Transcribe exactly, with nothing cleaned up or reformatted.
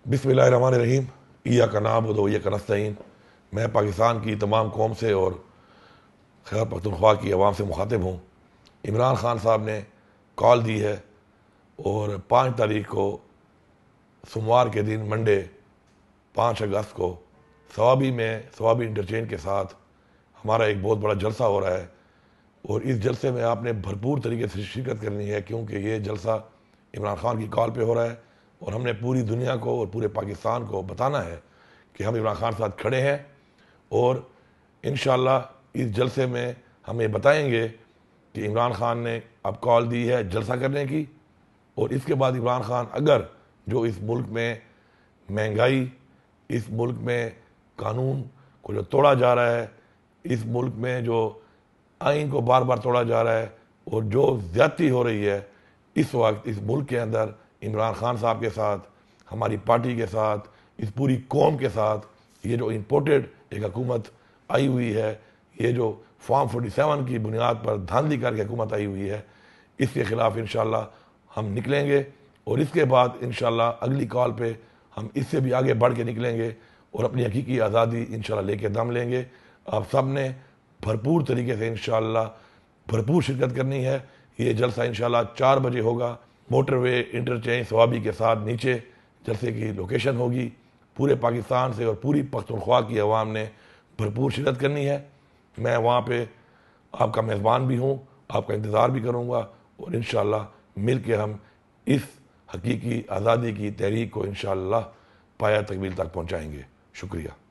بسم اللہ الرحمن الرحیم ایاک نعبد و ایاک نستعین۔ میں پاکستان کی تمام قوم سے اور خیبر پختونخوا کی عوام سے مخاطب ہوں۔ عمران خان صاحب نے کال دی ہے اور پانچ تاریخ کو سوموار کے دن منڈے پانچ اگست کو ثوابی میں ثوابی انٹرچینج کے ساتھ ہمارا ایک بہت بڑا جلسہ ہو رہا ہے، اور اس جلسے میں آپ نے بھرپور طریقے سے شرکت کرنی ہے، کیونکہ یہ جلسہ عمران خان کی کال پہ ہو رہا ہے اور ہم نے پوری دنیا کو اور پورے پاکستان کو بتانا ہے کہ ہم عمران خان کے ساتھ کھڑے ہیں، اور انشاءاللہ اس جلسے میں ہم یہ بتائیں گے کہ عمران خان نے اب کال دی ہے جلسہ کرنے کی، اور اس کے بعد عمران خان اگر جو اس ملک میں مہنگائی، اس ملک میں قانون کو جو توڑا جا رہا ہے، اس ملک میں جو آئین کو بار بار توڑا جا رہا ہے اور جو زیادتی ہو رہی ہے اس وقت اس ملک کے اندر، عمران خان صاحب کے ساتھ، ہماری پارٹی کے ساتھ، اس پوری قوم کے ساتھ، یہ جو امپورٹڈ ایک حکومت آئی ہوئی ہے، یہ جو فارم فورٹی سیون کی بنیاد پر دھاندلی کر کے حکومت آئی ہوئی ہے، اس کے خلاف انشاءاللہ ہم نکلیں گے، اور اس کے بعد انشاءاللہ اگلی کال پہ ہم اس سے بھی آگے بڑھ کے نکلیں گے اور اپنی حقیقی آزادی انشاءاللہ لے کے دم لیں گے۔ آپ سب نے بھرپور طریقے سے انشاءاللہ بھرپور شرکت کرنی ہے۔ یہ جلسہ انشاءاللہ چار بجے ہوگا، موٹر وے انٹرچینج ثوابی کے ساتھ نیچے جلسے کی لوکیشن ہوگی۔ پورے پاکستان سے اور پوری پختونخوا کی عوام نے بھرپور شرکت کرنی ہے۔ میں وہاں پہ آپ کا میزبان بھی ہوں، آپ کا انتظار بھی کروں گا، اور انشاءاللہ مل کے ہم اس حقیقی آزادی کی تحریک کو انشاءاللہ پایہ تکمیل تک پہنچائیں گے۔ شکریہ۔